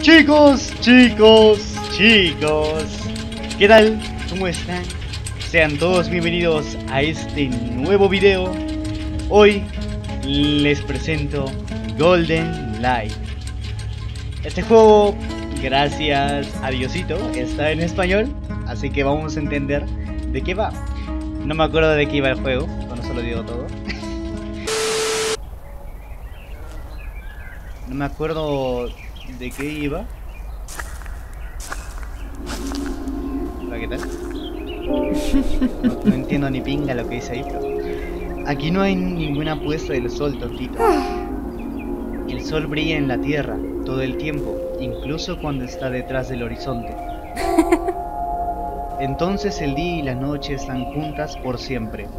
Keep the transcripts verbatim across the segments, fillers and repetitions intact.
Chicos, chicos, chicos, ¿qué tal? ¿Cómo están? Sean todos bienvenidos a este nuevo video. Hoy les presento Golden Light. Este juego, gracias a Diosito, está en español, así que vamos a entender de qué va. No me acuerdo de qué iba el juego, cuando se lo digo todo. No me acuerdo de qué iba. Hola, ¿qué tal? No, no entiendo ni pinga lo que dice ahí, pero... Aquí no hay ninguna puesta del sol, tontito. El sol brilla en la tierra todo el tiempo, incluso cuando está detrás del horizonte. Entonces el día y la noche están juntas por siempre.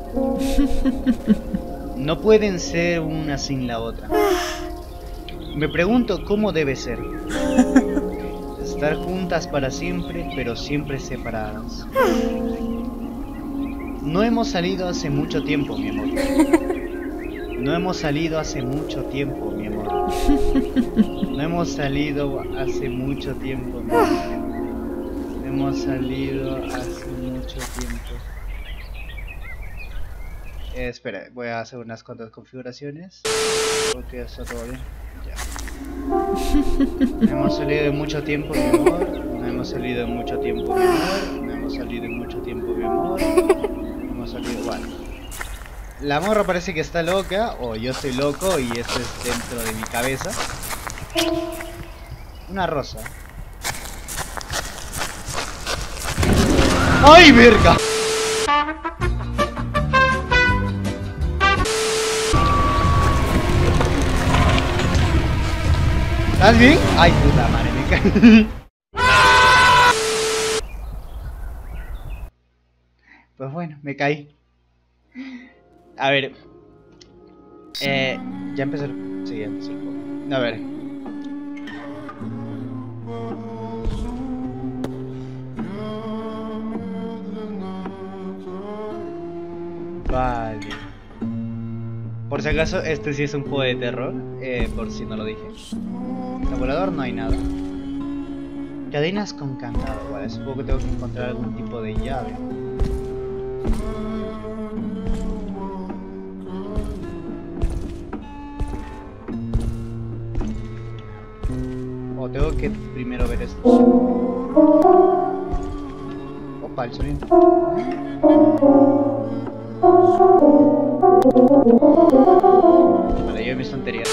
No pueden ser una sin la otra. Me pregunto cómo debe ser. Estar juntas para siempre, pero siempre separadas. No hemos salido hace mucho tiempo, mi amor. No hemos salido hace mucho tiempo, mi amor. No hemos salido hace mucho tiempo, mi amor. No hemos salido hace mucho tiempo. Eh, espera, voy a hacer unas cuantas configuraciones. Porque está todo bien. Ya. No hemos salido de mucho tiempo, mi amor. No hemos salido de mucho tiempo, mi amor. No hemos salido de mucho tiempo, mi amor. No hemos salido, bueno. La morra parece que está loca, o yo estoy loco y esto es dentro de mi cabeza. Una rosa. ¡Ay, verga! ¿Estás bien? Ay, puta madre, me caí. Pues bueno, me caí. A ver. Eh, ya empezó el... Sí, ya empezó el juego. A ver. Vale. Por si acaso, este sí es un juego de terror. Eh, por si no lo dije. Tabulador no hay nada. Cadenas con candado. Vale, supongo que tengo que encontrar algún tipo de llave. O tengo que primero ver esto. Opa, el sonido. Vale, yo mis tonterías.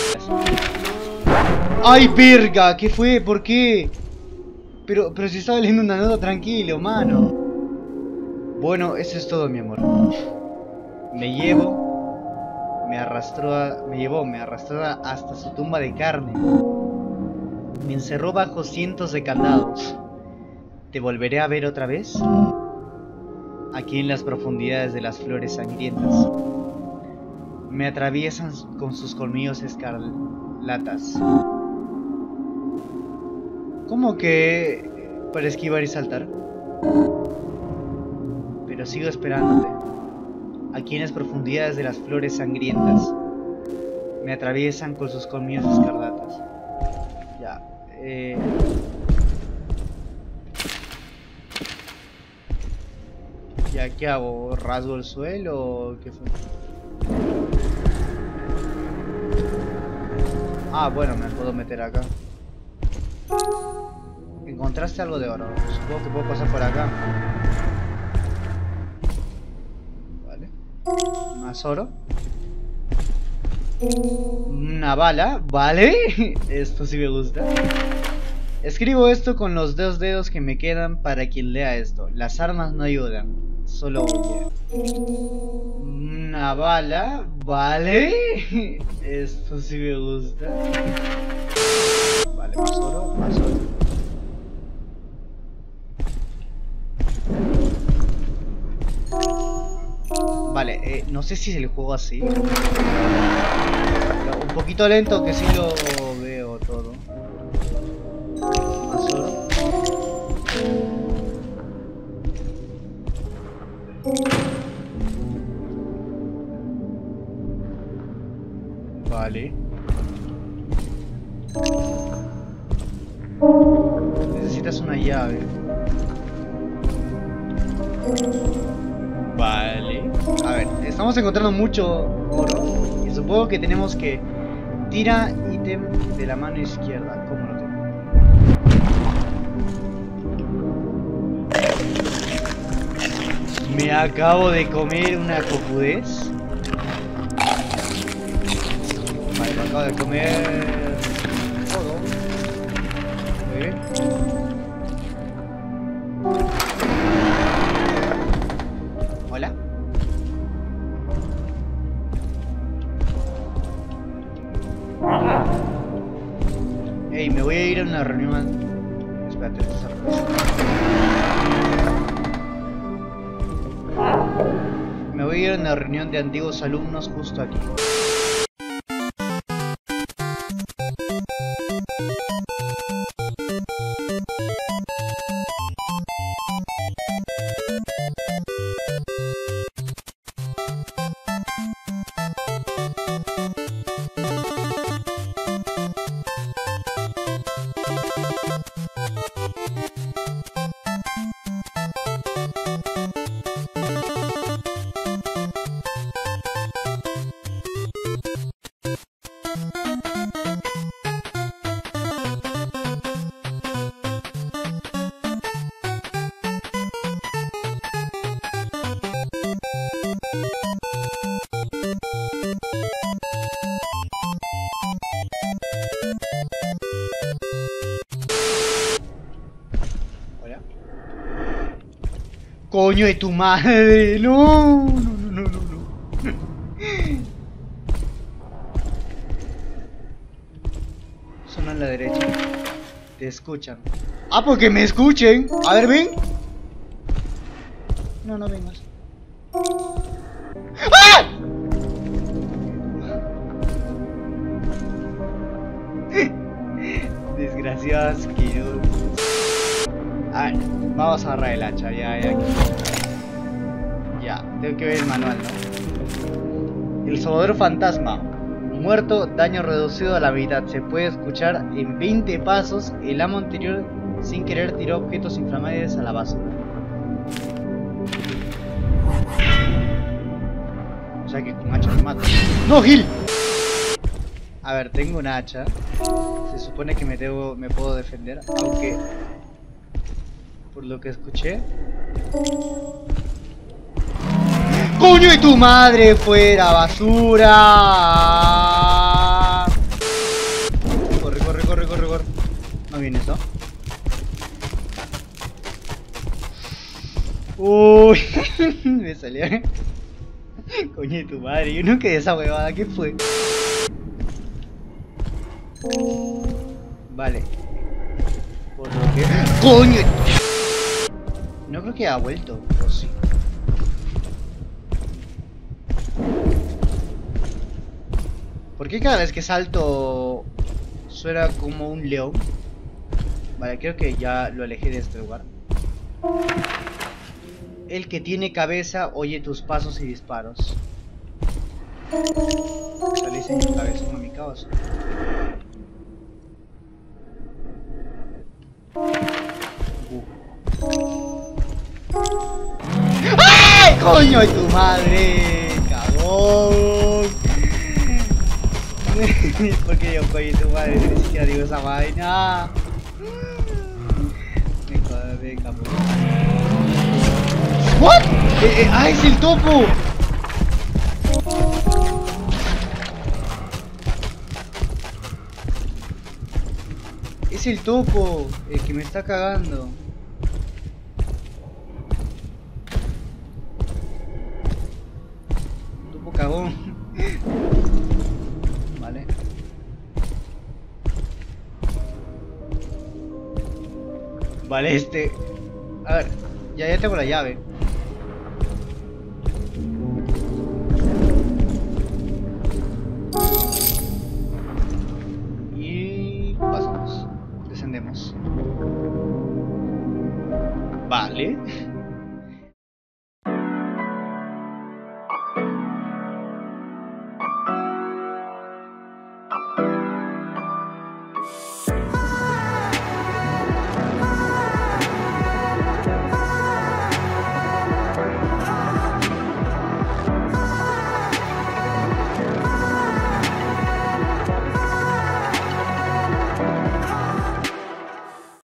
¡Ay, verga! ¿Qué fue? ¿Por qué? Pero, pero si estaba leyendo una nota, tranquilo, mano. Bueno, eso es todo, mi amor. Me llevo, me arrastró, a, me llevó, me arrastró hasta su tumba de carne. Me encerró bajo cientos de candados. ¿Te volveré a ver otra vez? Aquí en las profundidades de las flores sangrientas. Me atraviesan con sus colmillos escarlatas. ¿Cómo que para esquivar y saltar? Pero sigo esperándote. Aquí en las profundidades de las flores sangrientas. Me atraviesan con sus colmillos escarlatas. Ya. Eh... ¿Ya qué hago? ¿Rasgo el suelo o qué fue? Ah, bueno, me puedo meter acá. Encontraste algo de oro. Supongo que puedo pasar por acá. Vale. Más oro. Una bala. Vale. Esto sí me gusta. Escribo esto con los dos dedos que me quedan para quien lea esto. Las armas no ayudan. Solo huye. Una bala. Vale. Esto sí me gusta. Vale, más oro. Más oro. Vale, eh, no sé si es el juego así. Pero un poquito lento, que sí lo veo todo. Más oro. Vale. necesitas una llave. Vale. A ver, estamos encontrando mucho oro. Y supongo que tenemos que... Tira ítem de la mano izquierda. ¿Cómo lo tengo? Me acabo de comer una cojudez. Vale, me acabo de comer... todo. Muy bien. Hola. Hey, me voy a ir a una reunión. Espérate, esta sorpresa. Me voy a ir a una reunión de antiguos alumnos justo aquí. Coño de tu madre, no, no, no, no, no, no. Son a la derecha. Te escuchan. Ah, porque me escuchen. A ver, ven. No, no vengas. ¡Ah! Desgraciados que no. A ver, vamos a agarrar el hacha, ya, ya. Ya, tengo que ver el manual, ¿no? El Salvador Fantasma. Muerto, daño reducido a la mitad. Se puede escuchar en veinte pasos. El amo anterior, sin querer, tiró objetos inflamables a la basura. O sea que con hacha me mato. ¡No, Gil! A ver, tengo un hacha. Se supone que me, debo, me puedo defender, aunque... por lo que escuché... ¡Coño de tu madre! ¡Fuera, basura! Corre, corre, corre, corre, corre. No vienes, ¿no? Uy, me salió. Coño de tu madre, yo no quedé esa huevada, ¿qué fue? Vale. Por lo que... ¡Coño! No creo que haya vuelto, o sí. ¿Por qué cada vez que salto suena como un león? Vale, creo que ya lo alejé de este lugar. El que tiene cabeza oye tus pasos y disparos. Salí sin cabeza, no mi caos. Uh. ¡Ay, coño de tu madre! ¡Cagón! Porque yo coño de tu madre, ni siquiera digo esa vaina. Me joder, cabrón. ¿What? Eh, eh, ¡Ah, es el topo! Es el topo, el que me está cagando. Topo cagón. Vale. Vale, este... A ver, ya, ya tengo la llave. Y pasamos. Descendemos. Vale.